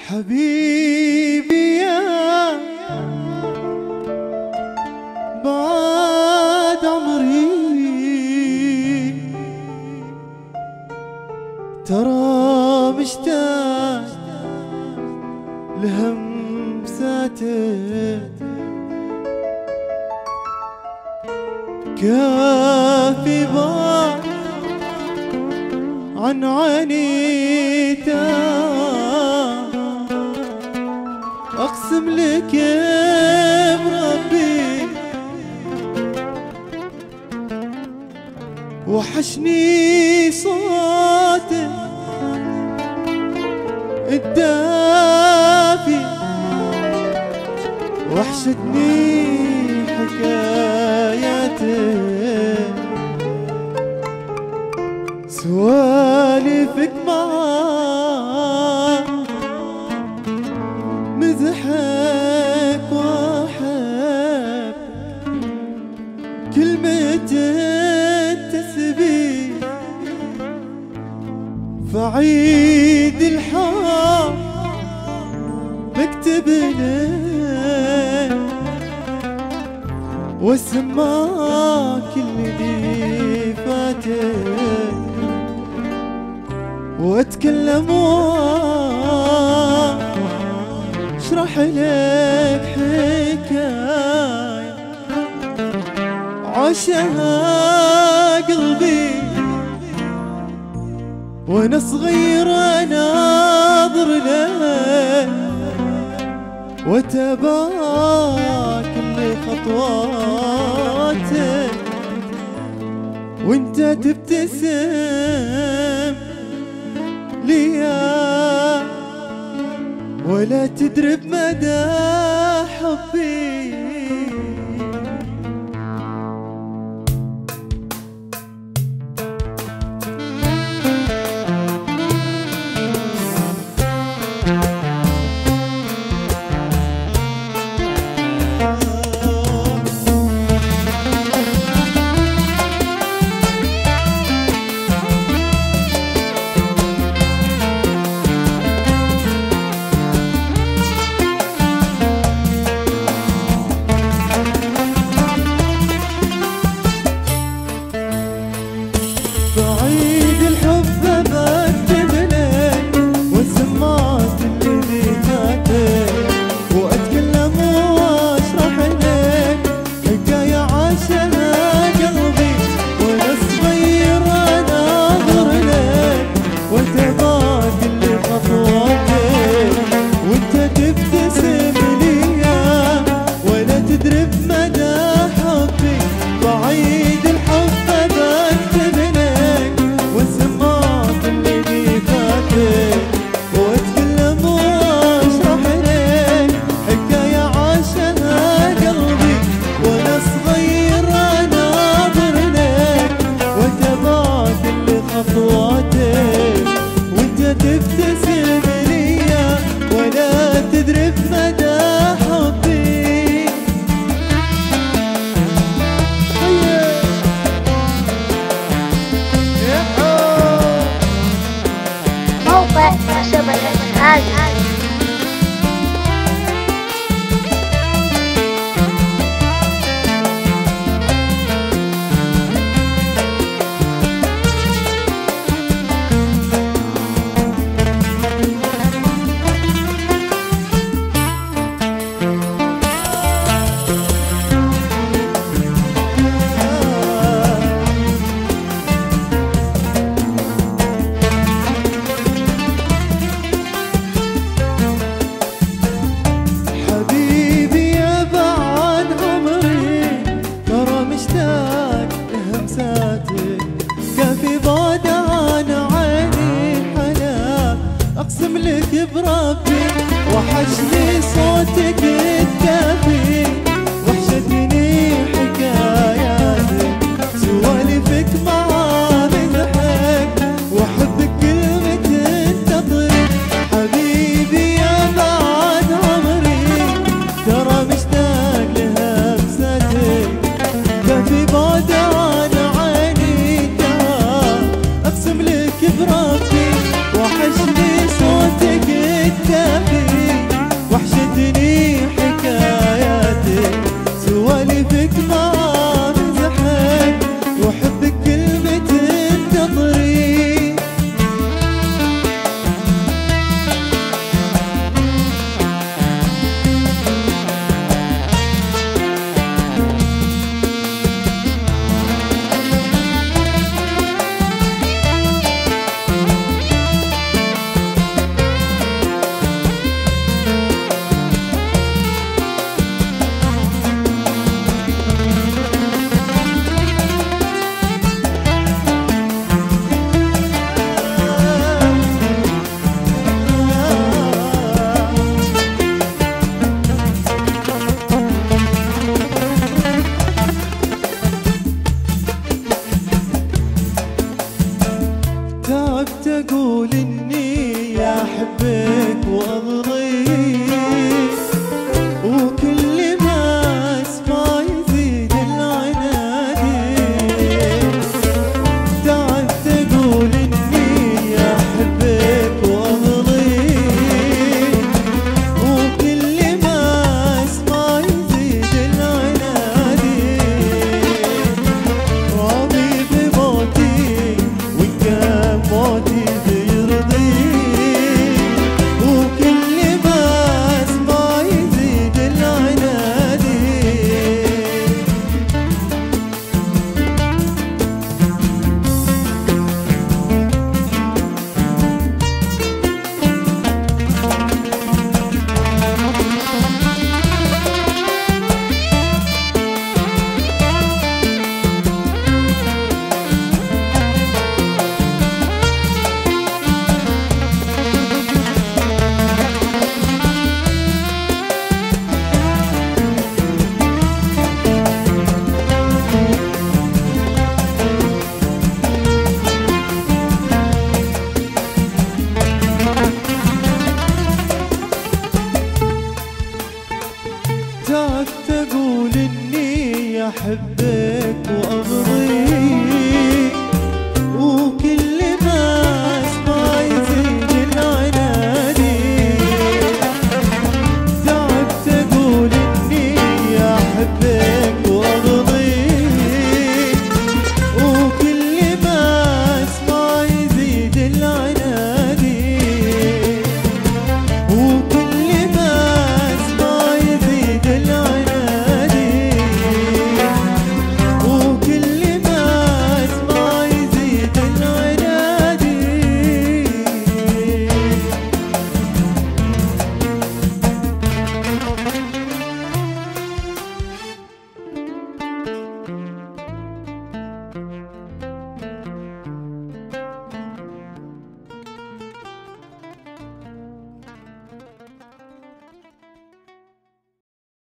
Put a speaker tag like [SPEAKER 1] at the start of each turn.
[SPEAKER 1] حبيبي يا بعد عمري ترى مشتاق لهمساتك كافي بعد عن عانيتك أقسم لك يا بربي وحشني صوتك الدافي وحشتني حكاياتك سوالفك معاك مزحك وحب كلمة التسبيح فعيد الحب بكتب لك واسمعك اللي فاتك واتكلم اشرح لك حكاية عاشها قلبي وانا صغير اناظر لك واتبع كل خطواتك وانت تبتسم ليا ولا تدري بمدى حبي بعيد الحب بكتب لك وسمعت اللي فاتك واتكلم واشرح لك حكاية عاشها قلبي وانا صغير اناظر لك واتبع كل خطواتك وانت تبتسم ليا ولا تدري بمدى حبي بعيد الحب بكتب لك وسمعت اللي فاتك واتكلم واشرح لك حكاية عاشها قلبي وانا صغير اناظر لك واتبع كل خطواتك وانت تبتسم ليا ولا تدري بمدى حبي
[SPEAKER 2] موقع نسب الإنتاج.
[SPEAKER 1] حبيبي يا بعد عمري ترى مشتاق لهمساتك كافي بعد عن عيني حنان اقسم لك بربي وحشني صوتك الدافي وحشتني حكاياتك سوالفك مع مزحك وحبك كلمة التطريق حبيبي يا بعد عمري ترى مشتاق لهمساتك كافي بعد عن عيني اقسم لك بربي وحشني صوتك الدافي تقول إني أحبك وأضريك